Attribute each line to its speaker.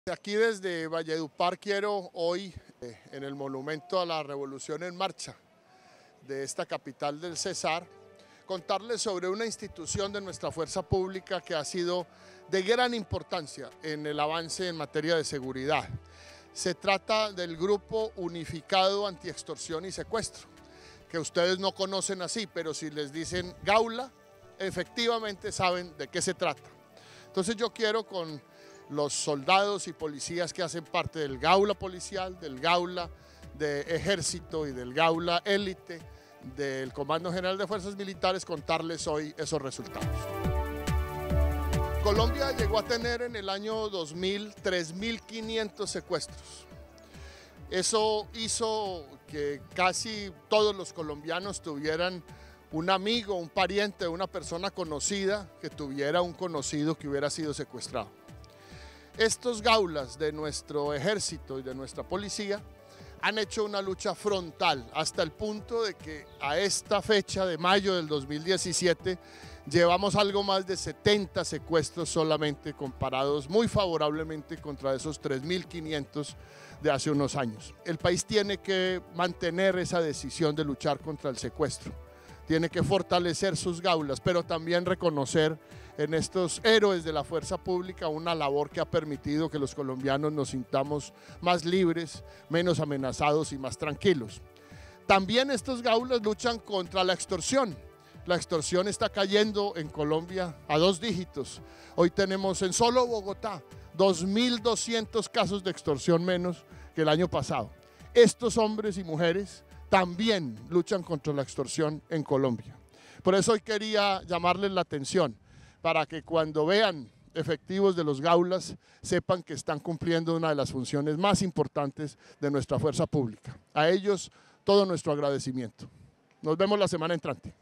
Speaker 1: Aquí desde Valledupar quiero hoy, en el Monumento a la Revolución en Marcha de esta capital del Cesar, contarles sobre una institución de nuestra fuerza pública que ha sido de gran importancia en el avance en materia de seguridad. Se trata del Grupo Unificado Antiextorsión y Secuestro, que ustedes no conocen así, pero si les dicen Gaula, efectivamente saben de qué se trata. Entonces yo quiero con los soldados y policías que hacen parte del Gaula policial, del Gaula de ejército y del Gaula élite del Comando General de Fuerzas Militares, contarles hoy esos resultados. Colombia llegó a tener en el año 2000 3.500 secuestros. Eso hizo que casi todos los colombianos tuvieran un amigo, un pariente, una persona conocida que tuviera un conocido que hubiera sido secuestrado. Estos gaulas de nuestro ejército y de nuestra policía han hecho una lucha frontal hasta el punto de que a esta fecha de mayo del 2017 llevamos algo más de 70 secuestros solamente, comparados muy favorablemente contra esos 3.500 de hace unos años. El país tiene que mantener esa decisión de luchar contra el secuestro. Tiene que fortalecer sus gaulas, pero también reconocer en estos héroes de la fuerza pública una labor que ha permitido que los colombianos nos sintamos más libres, menos amenazados y más tranquilos. También estos gaulas luchan contra la extorsión. La extorsión está cayendo en Colombia a 2 dígitos. Hoy tenemos en solo Bogotá 2.200 casos de extorsión menos que el año pasado. Estos hombres y mujeres también luchan contra la extorsión en Colombia. Por eso hoy quería llamarles la atención, para que cuando vean efectivos de los gaulas sepan que están cumpliendo una de las funciones más importantes de nuestra fuerza pública. A ellos todo nuestro agradecimiento. Nos vemos la semana entrante.